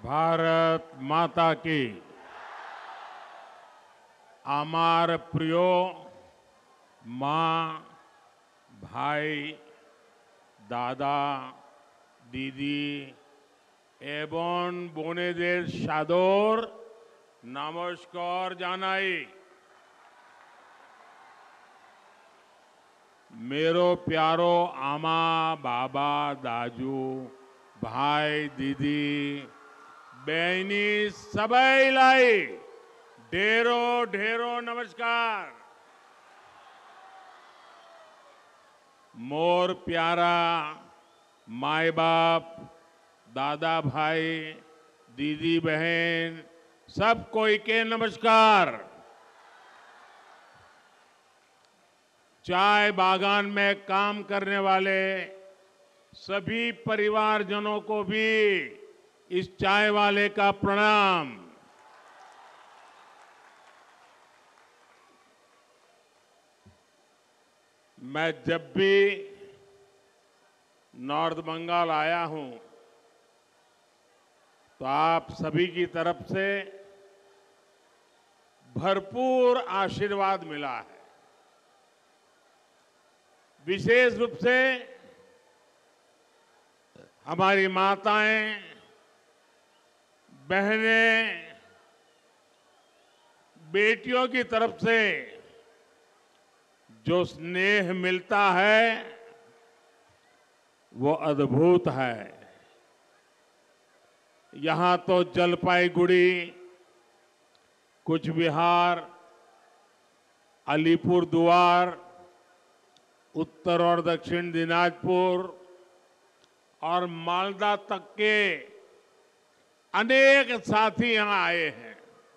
भारत माता की। আমার প্রিয় মা, ভাই, দাদা, দিদি এবং বোনেদের সাদর নমস্কার জানাই। मेरो प्यारो आमा, बाबा, दाजू, भाई, दीदी, बहनी सबैलाई ढेरों ढेरों नमस्कार। मोर प्यारा माई बाप, दादा भाई, दीदी बहन सब कोई के नमस्कार। चाय बागान में काम करने वाले सभी परिवारजनों को भी इस चाय वाले का प्रणाम। मैं जब भी नॉर्थ बंगाल आया हूं तो आप सभी की तरफ से भरपूर आशीर्वाद मिला है। विशेष रूप से हमारी माताएं, बहनें, बेटियों की तरफ से जो स्नेह मिलता है वो अद्भुत है। यहां तो जलपाईगुड़ी, कूच बिहार, अलीपुरद्वार, उत्तर और दक्षिण दिनाजपुर और मालदा तक के अनेक साथी यहां आए हैं।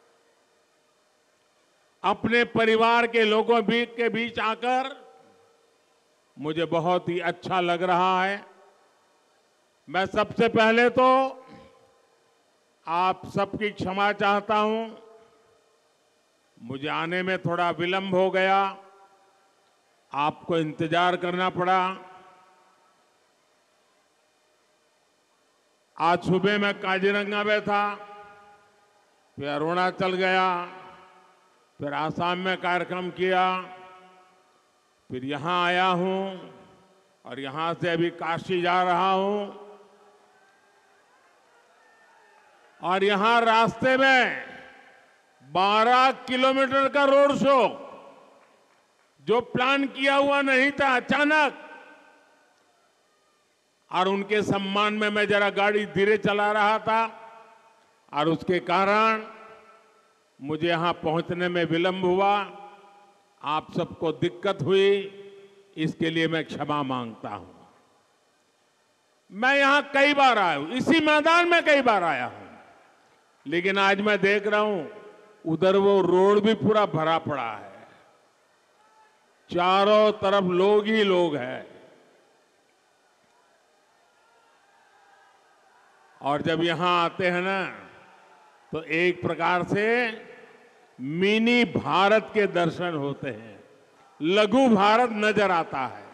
अपने परिवार के लोगों के बीच आकर मुझे बहुत ही अच्छा लग रहा है। मैं सबसे पहले तो आप सबकी क्षमा चाहता हूं, मुझे आने में थोड़ा विलंब हो गया, आपको इंतजार करना पड़ा। आज सुबह मैं काजीरंगा में था, फिर अरुणाचल गया, फिर आसाम में कार्यक्रम किया, फिर यहां आया हूं और यहां से अभी काशी जा रहा हूं। और यहां रास्ते में 12 किलोमीटर का रोड शो जो प्लान किया हुआ नहीं था, अचानक, और उनके सम्मान में मैं जरा गाड़ी धीरे चला रहा था और उसके कारण मुझे यहां पहुंचने में विलंब हुआ। आप सबको दिक्कत हुई, इसके लिए मैं क्षमा मांगता हूं। मैं यहां कई बार आया हूं, इसी मैदान में कई बार आया हूं, लेकिन आज मैं देख रहा हूं उधर वो रोड भी पूरा भरा पड़ा है, चारों तरफ लोग ही लोग हैं। और जब यहां आते हैं ना तो एक प्रकार से मिनी भारत के दर्शन होते हैं, लघु भारत नजर आता है।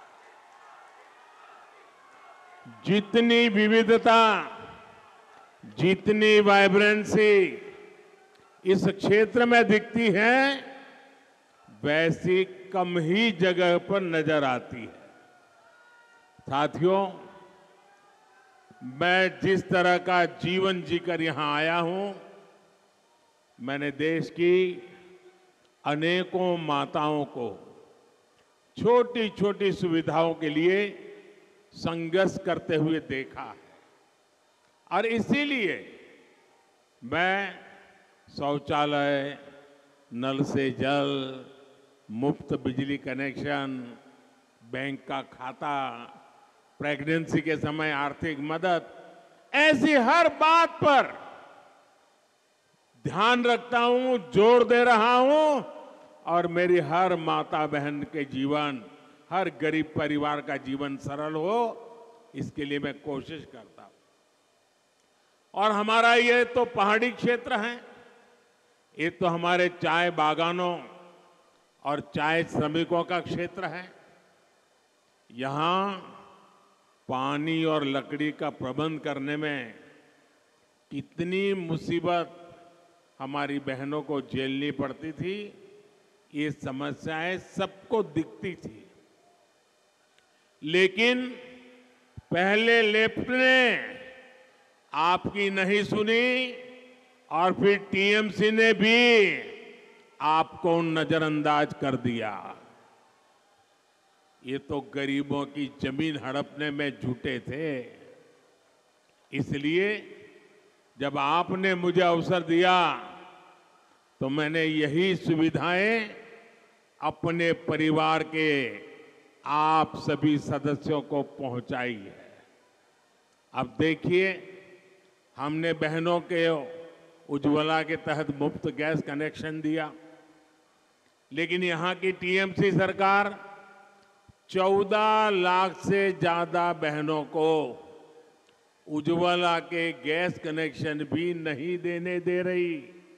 जितनी विविधता, जितनी वाइब्रेंसी इस क्षेत्र में दिखती है, वैसी कम ही जगह पर नजर आती है। साथियों, मैं जिस तरह का जीवन जीकर यहां आया हूं, मैंने देश की अनेकों माताओं को छोटी छोटी सुविधाओं के लिए संघर्ष करते हुए देखा है। और इसीलिए मैं शौचालय, नल से जल, मुफ्त बिजली कनेक्शन, बैंक का खाता, प्रेगनेंसी के समय आर्थिक मदद, ऐसी हर बात पर ध्यान रखता हूं, जोर दे रहा हूं, और मेरी हर माता बहन के जीवन, हर गरीब परिवार का जीवन सरल हो, इसके लिए मैं कोशिश करता हूं। और हमारा ये तो पहाड़ी क्षेत्र है, ये तो हमारे चाय बागानों और चाय श्रमिकों का क्षेत्र है। यहां पानी और लकड़ी का प्रबंध करने में कितनी मुसीबत हमारी बहनों को झेलनी पड़ती थी, ये समस्याएं सबको दिखती थी। लेकिन पहले लेफ्ट ने आपकी नहीं सुनी और फिर टीएमसी ने भी आपको नजरअंदाज कर दिया। ये तो गरीबों की जमीन हड़पने में जुटे थे। इसलिए जब आपने मुझे अवसर दिया तो मैंने यही सुविधाएं अपने परिवार के आप सभी सदस्यों को पहुंचाई है। अब देखिए, हमने बहनों के उज्ज्वला के तहत मुफ्त गैस कनेक्शन दिया, लेकिन यहां की टीएमसी सरकार 14 लाख से ज्यादा बहनों को उज्ज्वला के गैस कनेक्शन भी नहीं देने दे रही।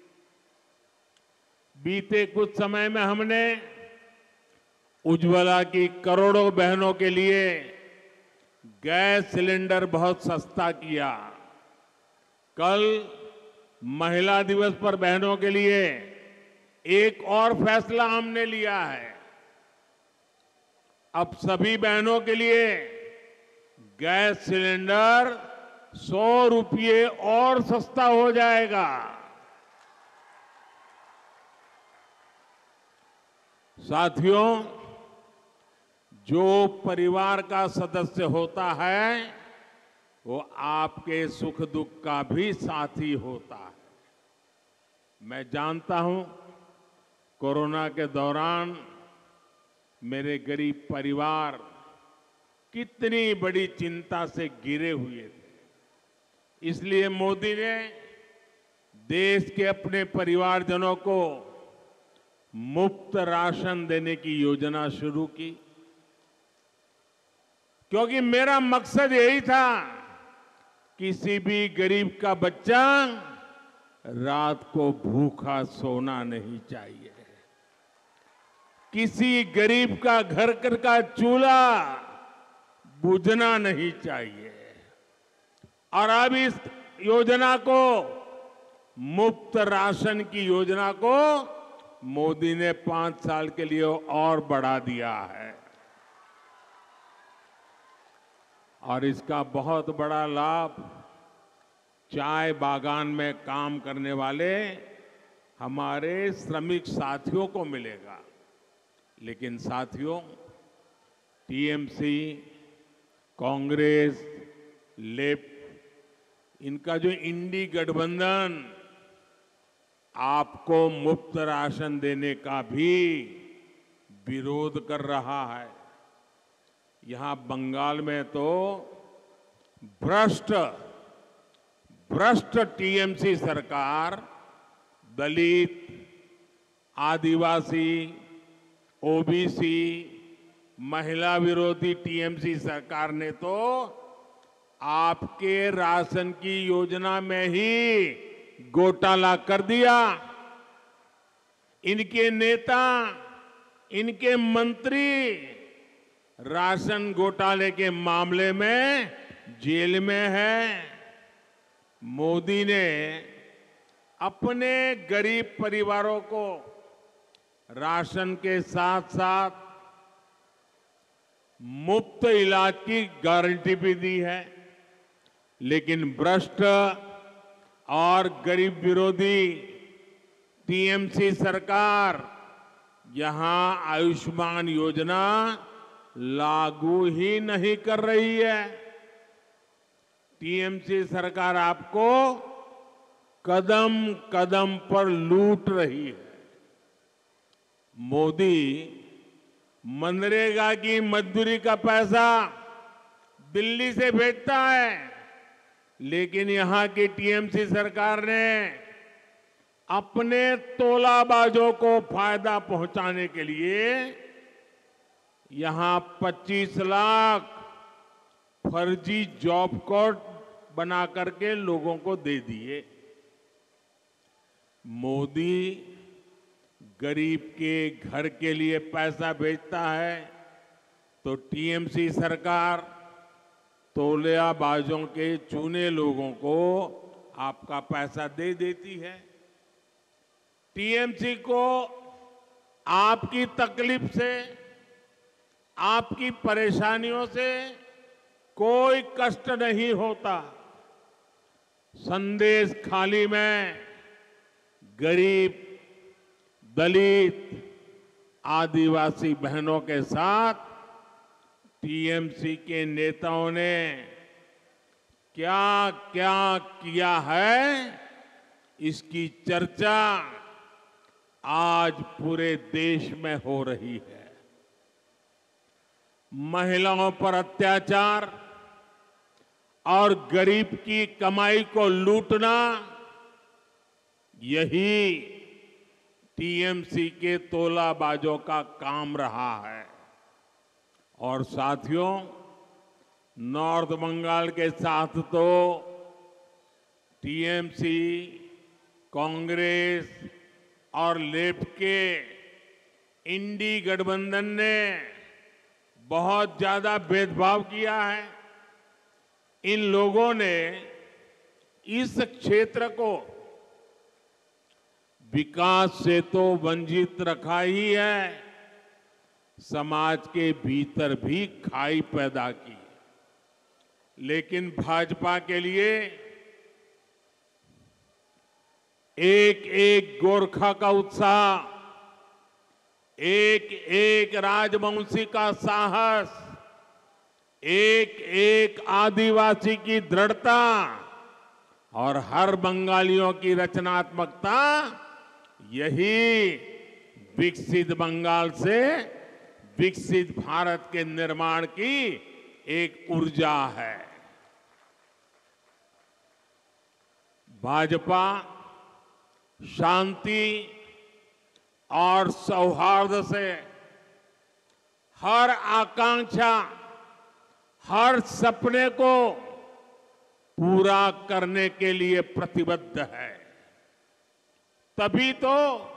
बीते कुछ समय में हमने उज्ज्वला की करोड़ों बहनों के लिए गैस सिलेंडर बहुत सस्ता किया। कल महिला दिवस पर बहनों के लिए एक और फैसला हमने लिया है। अब सभी बहनों के लिए गैस सिलेंडर 100 रुपये और सस्ता हो जाएगा। साथियों, जो परिवार का सदस्य होता है वो आपके सुख दुख का भी साथी होता है। मैं जानता हूं, कोरोना के दौरान मेरे गरीब परिवार कितनी बड़ी चिंता से घिरे हुए थे। इसलिए मोदी ने देश के अपने परिवारजनों को मुफ्त राशन देने की योजना शुरू की, क्योंकि मेरा मकसद यही था, किसी भी गरीब का बच्चा रात को भूखा सोना नहीं चाहिए। किसी गरीब का घर का चूल्हा बुझना नहीं चाहिए। और अब इस योजना को, मुफ्त राशन की योजना को मोदी ने 5 साल के लिए और बढ़ा दिया है। और इसका बहुत बड़ा लाभ चाय बागान में काम करने वाले हमारे श्रमिक साथियों को मिलेगा। लेकिन साथियों, टीएमसी, कांग्रेस, लेफ्ट, इनका जो इंडी गठबंधन आपको मुफ्त राशन देने का भी विरोध कर रहा है। यहां बंगाल में तो भ्रष्ट टीएमसी सरकार दलित, आदिवासी, ओबीसी, महिला विरोधी टीएमसी सरकार ने तो आपके राशन की योजना में ही घोटाला कर दिया। इनके नेता, इनके मंत्री राशन घोटाले के मामले में जेल में है। मोदी ने अपने गरीब परिवारों को राशन के साथ साथ मुफ्त इलाज की गारंटी भी दी है। लेकिन भ्रष्ट और गरीब विरोधी टीएमसी सरकार यहां आयुष्मान योजना लागू ही नहीं कर रही है। टीएमसी सरकार आपको कदम कदम पर लूट रही है। मोदी मनरेगा की मजदूरी का पैसा दिल्ली से भेजता है, लेकिन यहां की टीएमसी सरकार ने अपने तोलाबाजों को फायदा पहुंचाने के लिए यहां 25 लाख फर्जी जॉब कार्ड बना करके लोगों को दे दिए। मोदी गरीब के घर के लिए पैसा भेजता है तो टीएमसी सरकार तोलियाबाजों के चुने लोगों को आपका पैसा दे देती है। टीएमसी को आपकी तकलीफ से, आपकी परेशानियों से कोई कष्ट नहीं होता। संदेश खाली में गरीब, दलित, आदिवासी बहनों के साथ टीएमसी के नेताओं ने क्या क्या किया है, इसकी चर्चा आज पूरे देश में हो रही है। महिलाओं पर अत्याचार और गरीब की कमाई को लूटना, यही टीएमसी के तोलाबाजों का काम रहा है। और साथियों, नॉर्थ बंगाल के साथ तो टीएमसी, कांग्रेस और लेफ्ट के इंडी गठबंधन ने बहुत ज्यादा भेदभाव किया है। इन लोगों ने इस क्षेत्र को विकास से तो वंचित रखा ही है, समाज के भीतर भी खाई पैदा की। लेकिन भाजपा के लिए एक एक गोरखा का उत्साह, एक एक राजवंशी का साहस, एक एक आदिवासी की दृढ़ता और हर बंगालियों की रचनात्मकता, यही विकसित बंगाल से विकसित भारत के निर्माण की एक ऊर्जा है। भाजपा शांति और सौहार्द से हर आकांक्षा, हर सपने को पूरा करने के लिए प्रतिबद्ध है। तभी तो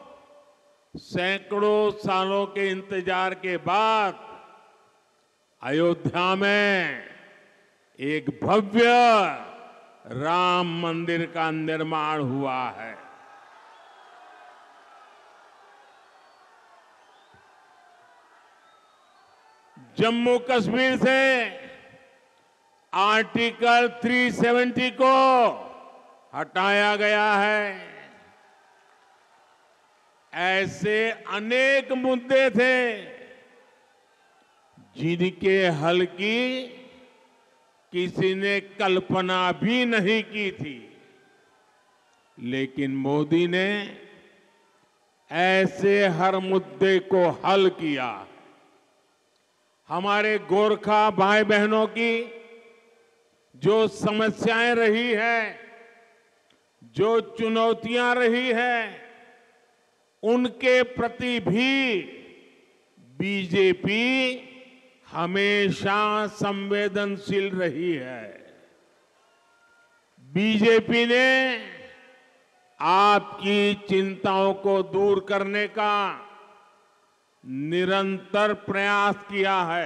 सैकड़ों सालों के इंतजार के बाद अयोध्या में एक भव्य राम मंदिर का निर्माण हुआ है। जम्मू कश्मीर से आर्टिकल 370 को हटाया गया है। ऐसे अनेक मुद्दे थे जिनके हल की किसी ने कल्पना भी नहीं की थी, लेकिन मोदी ने ऐसे हर मुद्दे को हल किया। हमारे गोरखा भाई बहनों की जो समस्याएं रही है, जो चुनौतियां रही है, उनके प्रति भी बीजेपी हमेशा संवेदनशील रही है। बीजेपी ने आपकी चिंताओं को दूर करने का निरंतर प्रयास किया है।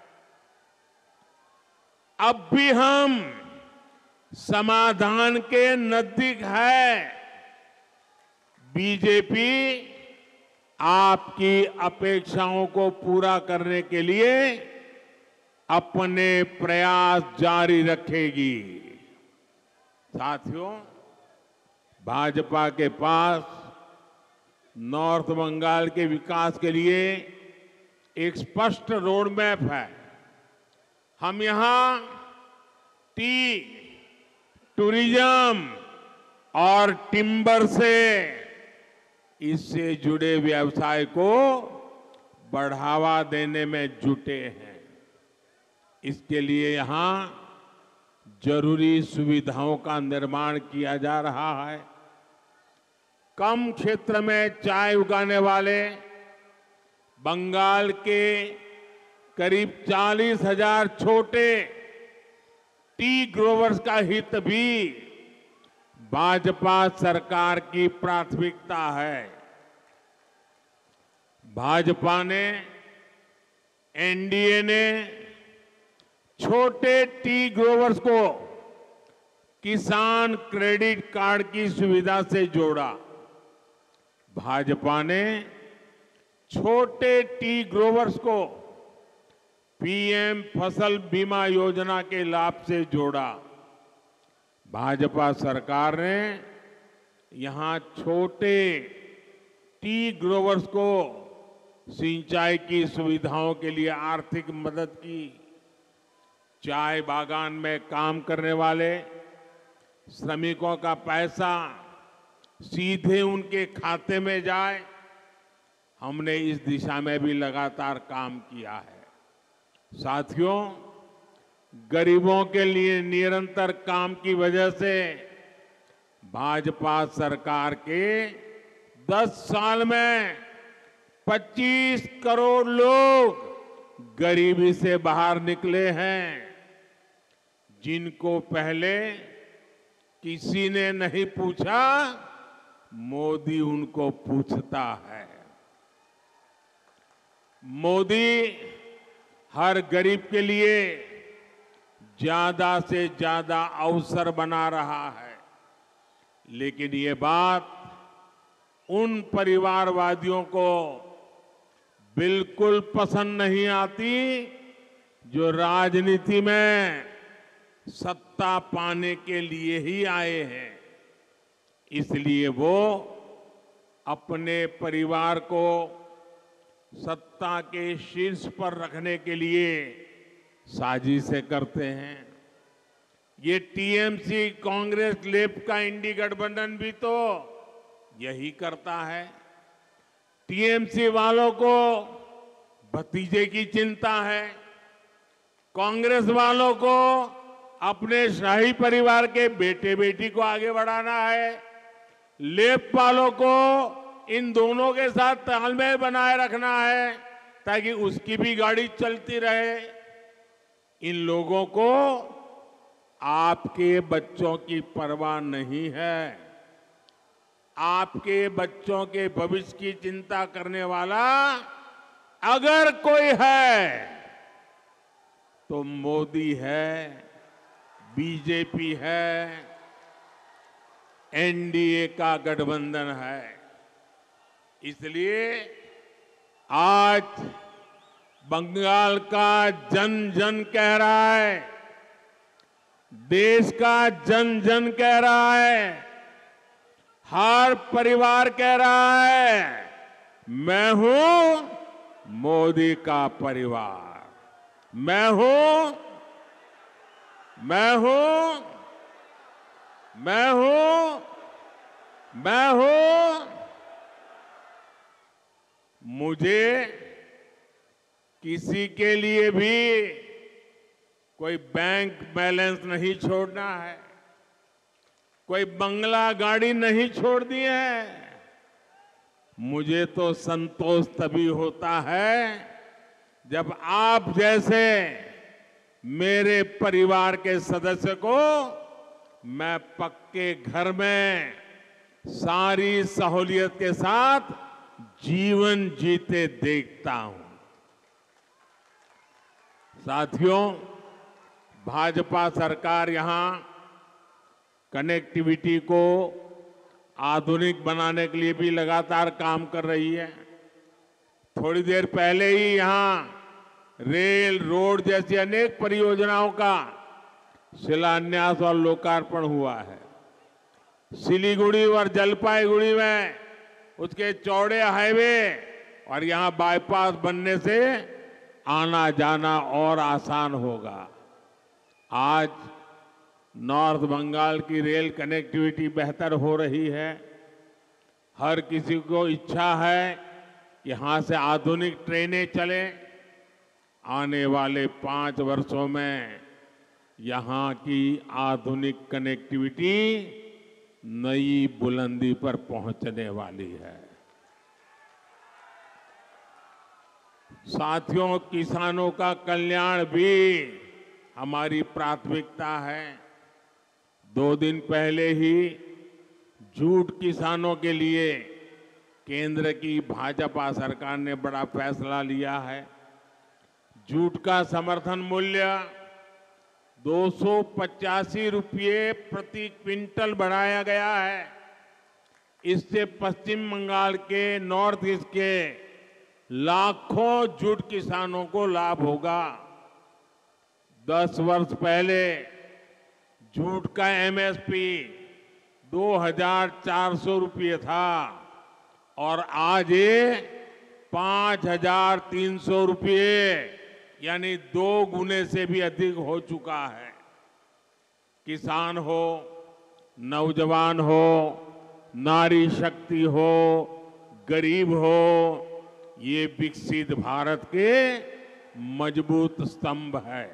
अब भी हम समाधान के नजदीक है। बीजेपी आपकी अपेक्षाओं को पूरा करने के लिए अपने प्रयास जारी रखेगी। साथियों, भाजपा के पास नॉर्थ बंगाल के विकास के लिए एक स्पष्ट रोड मैप है। हम यहां टी, टूरिज्म और टिम्बर से इससे जुड़े व्यवसाय को बढ़ावा देने में जुटे हैं। इसके लिए यहां जरूरी सुविधाओं का निर्माण किया जा रहा है। कम क्षेत्र में चाय उगाने वाले बंगाल के करीब 40,000 छोटे टी ग्रोवर्स का हित भी भाजपा सरकार की प्राथमिकता है। भाजपा ने, एनडीए ने छोटे टी ग्रोवर्स को किसान क्रेडिट कार्ड की सुविधा से जोड़ा। भाजपा ने छोटे टी ग्रोवर्स को पीएम फसल बीमा योजना के लाभ से जोड़ा। भाजपा सरकार ने यहां छोटे टी ग्रोवर्स को सिंचाई की सुविधाओं के लिए आर्थिक मदद की। चाय बागान में काम करने वाले श्रमिकों का पैसा सीधे उनके खाते में जाए, हमने इस दिशा में भी लगातार काम किया है। साथियों, गरीबों के लिए निरंतर काम की वजह से भाजपा सरकार के 10 साल में 25 करोड़ लोग गरीबी से बाहर निकले हैं, जिनको पहले किसी ने नहीं पूछा, मोदी उनको पूछता है। मोदी हर गरीब के लिए ज्यादा से ज्यादा अवसर बना रहा है, लेकिन ये बात उन परिवारवादियों को बिल्कुल पसंद नहीं आती जो राजनीति में सत्ता पाने के लिए ही आए हैं। इसलिए वो अपने परिवार को सत्ता के शीर्ष पर रखने के लिए साजिशें करते हैं। ये टीएमसी कांग्रेस लेफ्ट का इंडी गठबंधन भी तो यही करता है। टीएमसी वालों को भतीजे की चिंता है, कांग्रेस वालों को अपने शाही परिवार के बेटे बेटी को आगे बढ़ाना है, लेफ्ट वालों को इन दोनों के साथ तालमेल बनाए रखना है ताकि उसकी भी गाड़ी चलती रहे। इन लोगों को आपके बच्चों की परवाह नहीं है। आपके बच्चों के भविष्य की चिंता करने वाला अगर कोई है तो मोदी है, बीजेपी है, एनडीए का गठबंधन है। इसलिए आज बंगाल का जन जन कह रहा है, देश का जन जन कह रहा है, हर परिवार कह रहा है, मैं हूं मोदी का परिवार, मैं हूं, मैं हूं, मैं हूं, मैं हूं। मुझे किसी के लिए भी कोई बैंक बैलेंस नहीं छोड़ना है, कोई बंगला गाड़ी नहीं छोड़नी है। मुझे तो संतोष तभी होता है जब आप जैसे मेरे परिवार के सदस्य को मैं पक्के घर में सारी सहूलियत के साथ जीवन जीते देखता हूं। साथियों, भाजपा सरकार यहां कनेक्टिविटी को आधुनिक बनाने के लिए भी लगातार काम कर रही है। थोड़ी देर पहले ही यहां रेल, रोड जैसी अनेक परियोजनाओं का शिलान्यास और लोकार्पण हुआ है। सिलीगुड़ी और जलपाईगुड़ी में उसके चौड़े हाईवे और यहां बाईपास बनने से आना जाना और आसान होगा। आज नॉर्थ बंगाल की रेल कनेक्टिविटी बेहतर हो रही है। हर किसी को इच्छा है कि यहां से आधुनिक ट्रेनें चलें। आने वाले 5 वर्षों में यहां की आधुनिक कनेक्टिविटी नई बुलंदी पर पहुंचने वाली है। साथियों, किसानों का कल्याण भी हमारी प्राथमिकता है। 2 दिन पहले ही जूट किसानों के लिए केंद्र की भाजपा सरकार ने बड़ा फैसला लिया है। जूट का समर्थन मूल्य ₹285 प्रति क्विंटल बढ़ाया गया है। इससे पश्चिम बंगाल के नॉर्थ ईस्ट के लाखों जूट किसानों को लाभ होगा। 10 वर्ष पहले जूट का एमएसपी ₹2,400 था और आज ये ₹5,300 यानी 2 गुने से भी अधिक हो चुका है। किसान हो, नौजवान हो, नारी शक्ति हो, गरीब हो, ये विकसित भारत के मजबूत स्तंभ है।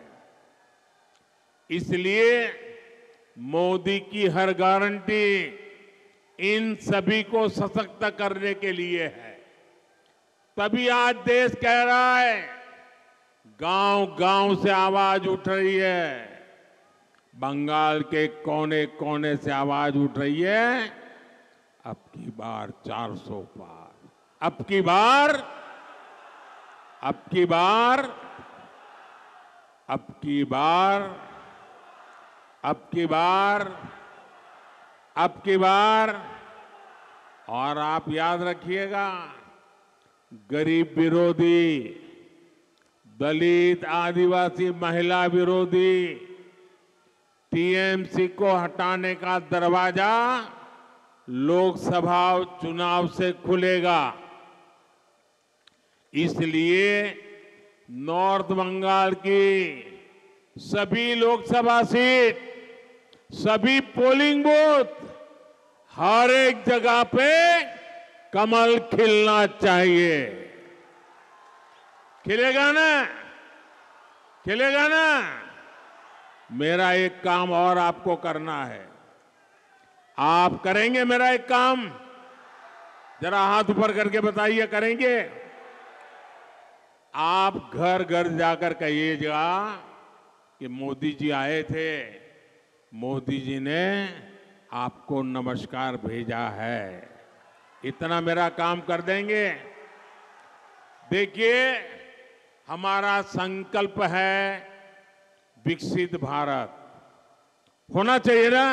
इसलिए मोदी की हर गारंटी इन सभी को सशक्त करने के लिए है। तभी आज देश कह रहा है, गांव-गांव से आवाज उठ रही है, बंगाल के कोने कोने से आवाज उठ रही है, अब की बार 400 पार, अब की बार, अब की बार, अब की बार, अब की बार, अब की बार। और आप याद रखिएगा, गरीब विरोधी, दलित, आदिवासी, महिला विरोधी टीएमसी को हटाने का दरवाजा लोकसभा चुनाव से खुलेगा। इसलिए नॉर्थ बंगाल की सभी लोकसभा सीट, सभी पोलिंग बूथ, हर एक जगह पे कमल खिलना चाहिए। खिलेगा ना? खिलेगा ना? मेरा एक काम और आपको करना है। आप करेंगे मेरा एक काम? जरा हाथ ऊपर करके बताइए, करेंगे? आप घर घर जाकर कहिएगा कि मोदी जी आए थे, मोदी जी ने आपको नमस्कार भेजा है। इतना मेरा काम कर देंगे। देखिए, हमारा संकल्प है विकसित भारत। होना चाहिए ना?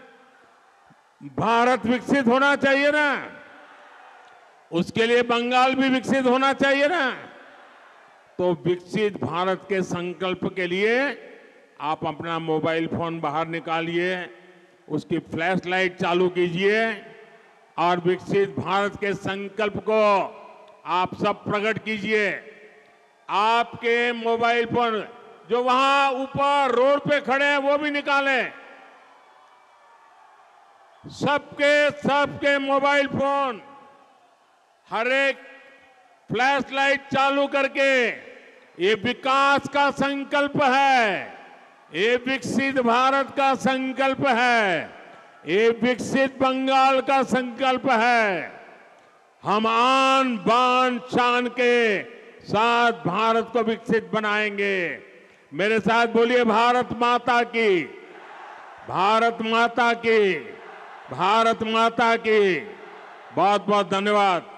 भारत विकसित होना चाहिए ना? उसके लिए बंगाल भी विकसित होना चाहिए ना? तो विकसित भारत के संकल्प के लिए आप अपना मोबाइल फोन बाहर निकालिए, उसकी फ्लैश लाइट चालू कीजिए और विकसित भारत के संकल्प को आप सब प्रकट कीजिए। आपके मोबाइल फोन जो वहां ऊपर रोड पे खड़े हैं वो भी निकालें। सबके मोबाइल फोन हर एक फ्लैश लाइट चालू करके, ये विकास का संकल्प है, ये विकसित भारत का संकल्प है, ये विकसित बंगाल का संकल्प है। हम आन बान शान के साथ भारत को विकसित बनाएंगे। मेरे साथ बोलिए, भारत माता की, भारत माता की, भारत माता की। बहुत बहुत धन्यवाद।